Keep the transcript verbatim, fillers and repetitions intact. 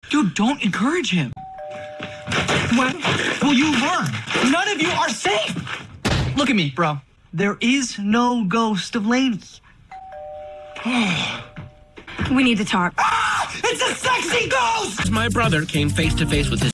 Dude, don't encourage him. When will you learn? None of you are safe. Look at me, bro. There is no ghost of Lainey. We need to talk. Ah! It's a sexy ghost! My brother came face to face with his